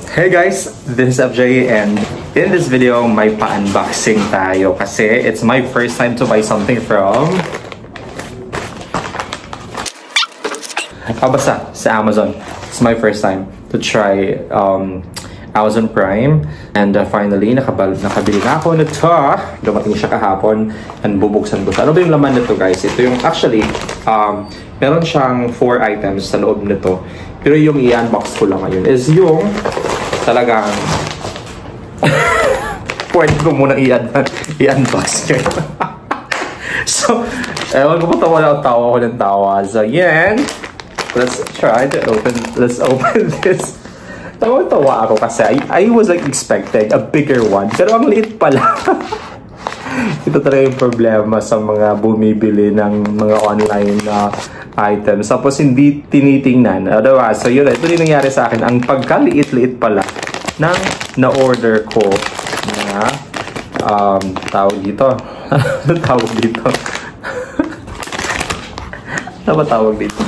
Hey guys, this is FJ and in this video may pa-unboxing tayo kasi it's my first time to buy something from basta sa Amazon. It's my first time to try Amazon Prime and finally nakabili na ako nito. Dumating siya kahapon and bubuksan ko. Ano ba yung laman nito guys? Ito yung actually meron siyang 4 items sa loob nito. Pero yung i-unbox ko lang ngayon is yung talagang pwede ko muna i-unbox yun. So, ewan ko pa tawa ko ng tawa. So, yan. Let's open this. Tawa ako kasi I was like expecting a bigger one. Pero ang liit pala. Ito talaga yung problema sa mga bumibili ng mga online items. Tapos hindi tinitingnan. Otherwise, so yun, ito yung nangyari sa akin. Ang pagkaliit-liit pala ng na-order ko na tawag dito. Tawag dito. Ano ba tawag dito?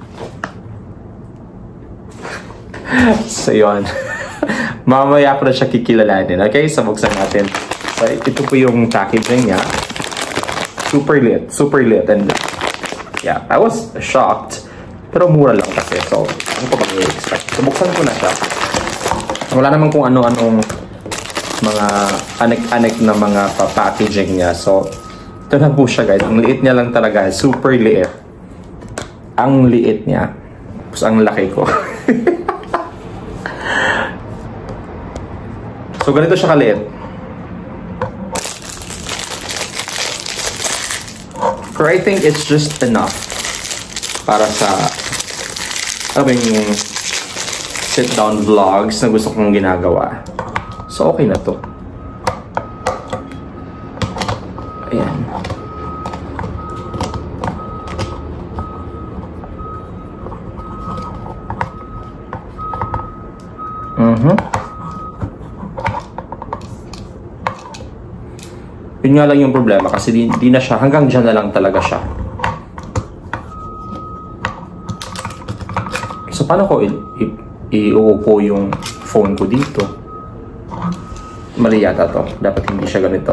So yun. Mamaya ko na siya kikilalanin. Okay? So buksan natin. So, ito po yung packaging niya. Super lit. And yeah, I was shocked. Pero mura lang kasi. So, ano pa bang i-expect? So, buksan ko na siya. Wala naman kung ano-anong mga anek-anek na mga packaging niya. So, ito na po siya guys. Ang liit niya lang talaga. Super liit. Ang liit niya. Tapos ang laki ko. So, ganito siya kaliit. Pero I think it's just enough para sa yung sit-down vlogs na gusto kong ginagawa. So, okay na to. Ayan. Yun nga lang yung problema kasi di na siya, hanggang dyan na lang talaga siya. So paano ko iuupo yung phone ko dito? Mali yata to. Dapat hindi siya ganito.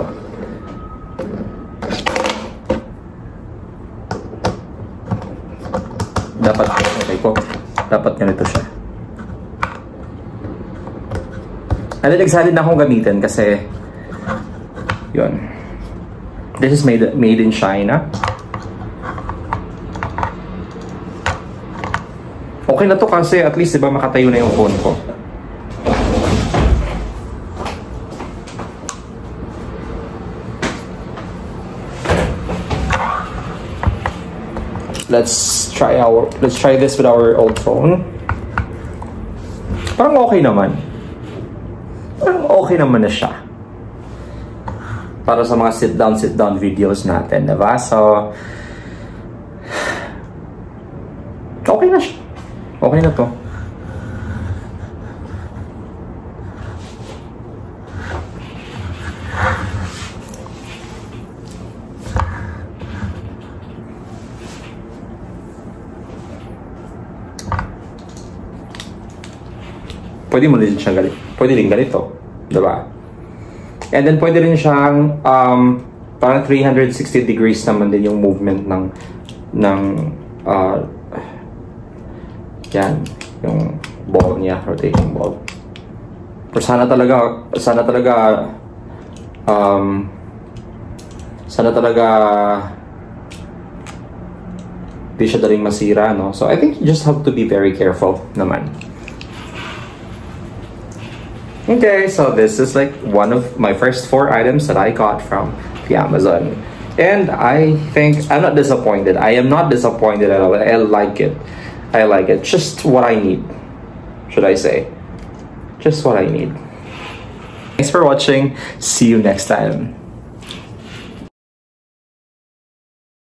Dapat ganito siya. And then excited na akong gamitin kasi yun. This is made in China. Okay na to kasi at least diba makatayo na yung phone ko. Let's try this with our old phone. Parang okay naman. Parang okay naman na siya. Para sa mga sit-down videos natin, diba? So, okay na siya. Okay na to. Pwede mo rin siyang ganito. Pwede rin ganito, diba? And then pwede rin siyang parang 360 degrees naman din yung movement ng yan, yung ball niya, rotating ball. Pero sana talaga di siya daling masira, no? So I think you just have to be very careful naman. Okay, so this is like one of my first 4 items that I got from the Amazon. And I think I'm not disappointed. I am not disappointed at all. I like it. Just what I need, should I say. Just what I need. Thanks for watching. See you next time.